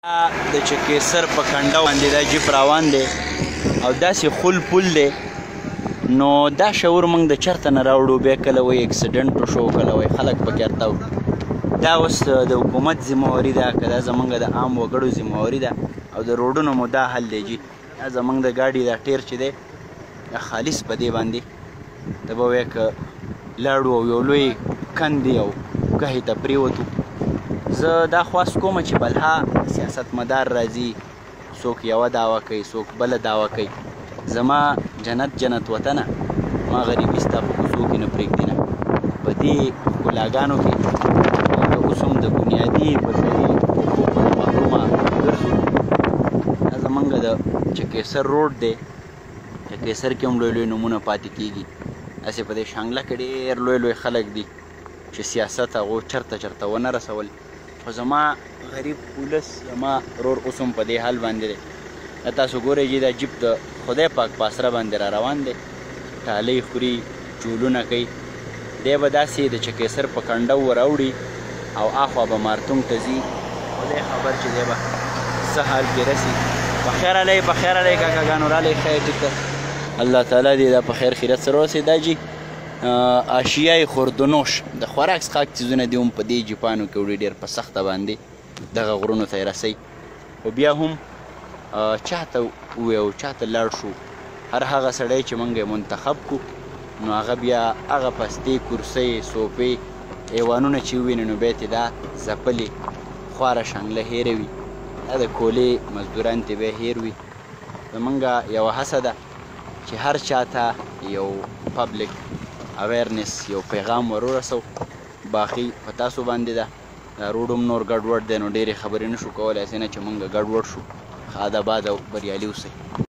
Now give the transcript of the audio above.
د چکېسر په کنډه باندې دا جیپ روان دی او داسې خل پل دی نو دا شعور موږ د چرته نه راوړو بیا کله وایي اکسیډنټ وشو کله وایي خلک پکې ارتاو دا اوس د حکومت ذمهواري ده که دا زموږ د عام وګړو ذمهواري ده او د روډونو مو دا حل دی جي دا زموږ د ګاډي دا ټیر چې دی دا خالص په دې باندې ته به وایې که لاړو او یو لوی کند دی او ګهې ته پرېوتو زه دا خواست کوم چې بلها سیاستمدار راځي څوک یوه دعوه کوي څوک بله دعوه کوي زما جنت وطنه ما غریبي ستا په کوڅو کې نه پرېږدي نه په دې ښکلاګانو کې که اوس هم د بنیادي بشري حقوقو محرومه ګرځو دا زموږ د چکېسر روډ دی چکېسر کې هم لوی لوی نومونه پاتې کېږي هسې په دې شانګله کې ډېر لوی لوی خلک دي چې سیاست هغو چرته ونه رسول خو زما غریب ولس زما رور اوس هم په دې حال باندې دی دا تاسو ګورئ چې دا جیپ د خدای پاک په اسره باندې را روان دی ټالۍ خوري چولونه کوي دی به داسې د چکېسر په کنډه وراوړي او اخوا به مارتونګ ته ځي خدای خبر چې دی به څه حال کې رسي بخیر علی کاکاګانو رالی خیر ټیک الله تعالی دې دا په خیر خیرت سره ورسوي دا جي اشیای خوردنوش د خوراک څښاک څیزونه دي هم په دې جیپانو کې وړي ډېر په سخته باندې دغه غرونو ته یې رسوي خو بیا هم چاته ووایو چاته لاړ شو هر هغه سړی چې موږ یې منتخب کړو نو هغه بیا هغه پستې کرسۍ صوفې ایوانونه چې وویني نو بیا یې دا ځپلې خواره شانګله هېروي دا د کولې مزدوران ترې بیا هېر وي زموږ یوه هڅه ده چې هر چاته یو پبلک اویرنس یو پیغام ورورسو باقي په تاسو باندې ده دا روډ هم نور ګډوډ دی نو ډېرې خبرې نشو کولی هسې نه چې موږ ګډوډ شو ښه ادباد او بریالي اوسئ